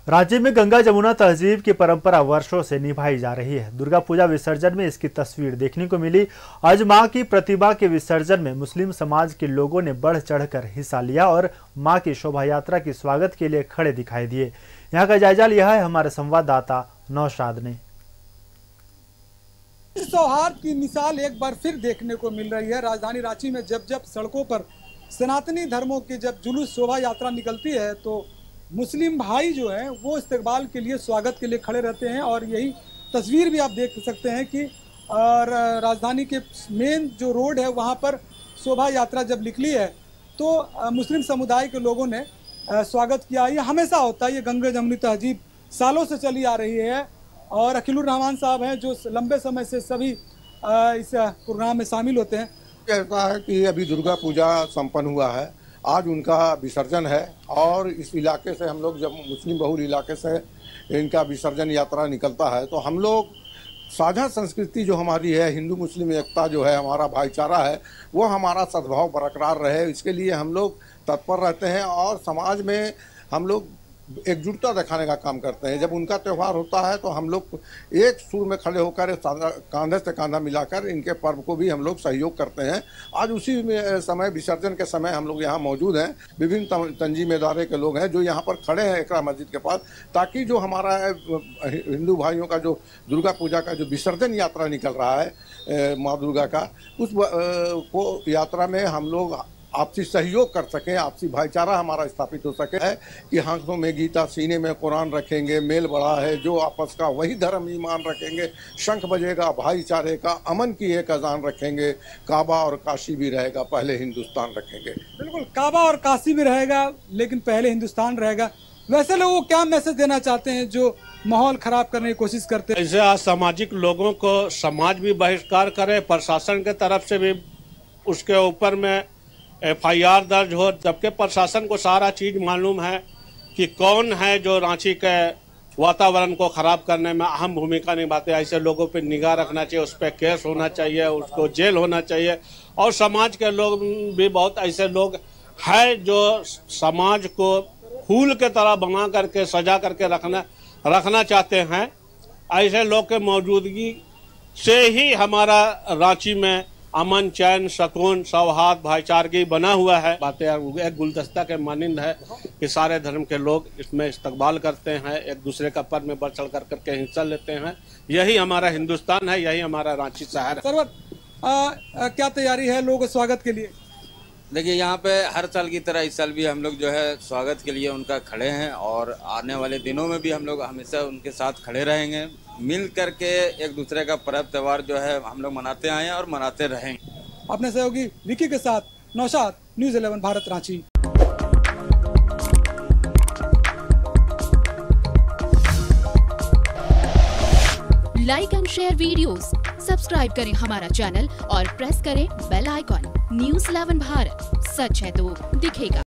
राज्य में गंगा जमुना तहजीब की परंपरा वर्षों से निभाई जा रही है। दुर्गा पूजा विसर्जन में इसकी तस्वीर देखने को मिली। आज मां की प्रतिमा के विसर्जन में मुस्लिम समाज के लोगों ने बढ़ चढ़कर हिस्सा लिया और मां की शोभा यात्रा के स्वागत के लिए खड़े दिखाई दिए। यहां का जायजा लिया है हमारे संवाददाता नौशाद ने। सौहार्द की मिसाल एक बार फिर देखने को मिल रही है। राजधानी रांची में जब जब सड़कों पर सनातनी धर्मों की जब जुलूस शोभा यात्रा निकलती है तो मुस्लिम भाई जो हैं वो इस्तकबाल के लिए, स्वागत के लिए खड़े रहते हैं। और यही तस्वीर भी आप देख सकते हैं कि राजधानी के मेन जो रोड है वहाँ पर शोभा यात्रा जब निकली है तो मुस्लिम समुदाय के लोगों ने स्वागत किया। ये हमेशा होता है, ये गंगा जमुनी तहजीब सालों से चली आ रही है। और अकीलुर रहमान साहब हैं जो लंबे समय से सभी इस प्रोग्राम में शामिल होते हैं। कहता है कि अभी दुर्गा पूजा संपन्न हुआ है, आज उनका विसर्जन है और इस इलाके से हम लोग, जब मुस्लिम बहुल इलाके से इनका विसर्जन यात्रा निकलता है तो हम लोग साझा संस्कृति जो हमारी है, हिंदू मुस्लिम एकता जो है, हमारा भाईचारा है, वो हमारा सद्भाव बरकरार रहे, इसके लिए हम लोग तत्पर रहते हैं और समाज में हम लोग एकजुटता दिखाने का काम करते हैं। जब उनका त्यौहार होता है तो हम लोग एक सुर में खड़े होकर, कांधे से कांधा मिलाकर इनके पर्व को भी हम लोग सहयोग करते हैं। आज उसी समय, विसर्जन के समय हम लोग यहाँ मौजूद हैं। विभिन्न तंजीम इदारे के लोग हैं जो यहाँ पर खड़े हैं एकरा मस्जिद के पास, ताकि जो हमारा हिंदू भाइयों का जो दुर्गा पूजा का जो विसर्जन यात्रा निकल रहा है माँ दुर्गा का, उस को यात्रा में हम लोग आपसी सहयोग कर सकें, आपसी भाईचारा हमारा स्थापित हो सके। है कि हाथों में गीता, सीने में कुरान रखेंगे, मेल बढ़ा है जो आपस का, वही धर्म ईमान रखेंगे, शंख बजेगा भाईचारे का, अमन की एक अजान रखेंगे, काबा और काशी भी रहेगा, पहले हिंदुस्तान रखेंगे। बिल्कुल, काबा और काशी भी रहेगा लेकिन पहले हिंदुस्तान रहेगा। वैसे लोग क्या मैसेज देना चाहते हैं जो माहौल खराब करने की कोशिश करते हैं? ऐसे असामाजिक लोगों को समाज भी बहिष्कार करे, प्रशासन के तरफ से भी उसके ऊपर में FIR दर्ज हो, जबकि प्रशासन को सारा चीज़ मालूम है कि कौन है जो रांची के वातावरण को ख़राब करने में अहम भूमिका निभाते हैं। ऐसे लोगों पर निगाह रखना चाहिए, उस पर केस होना चाहिए, उसको जेल होना चाहिए। और समाज के लोग भी बहुत ऐसे लोग हैं जो समाज को फूल के तरह बना करके, सजा करके रखना चाहते हैं। ऐसे लोग के मौजूदगी से ही हमारा रांची में अमन, चैन, सुकून, सौहार्द, भाईचारगी बना हुआ है। बातें एक गुलदस्ता के मानिंद है कि सारे धर्म के लोग इसमें इस्तकबाल करते हैं, एक दूसरे का पर्व में बढ़ चढ़ करके हिस्सा लेते हैं। यही हमारा हिंदुस्तान है, यही हमारा रांची शहर है। सरवत, क्या तैयारी है लोगों के स्वागत के लिए? देखिए, यहाँ पे हर साल की तरह इस साल भी हम लोग जो है स्वागत के लिए उनका खड़े हैं और आने वाले दिनों में भी हम लोग हमेशा उनके साथ खड़े रहेंगे। मिल करके एक दूसरे का पर्व त्यौहार जो है हम लोग मनाते आए हैं और मनाते रहेंगे। अपने सहयोगी विकी के साथ Naushad, news 11 Bharat, Ranchi. Like and share videos, subscribe करें हमारा चैनल और प्रेस करें बेल आइकॉन। न्यूज़ 11 भारत, सच है तो दिखेगा।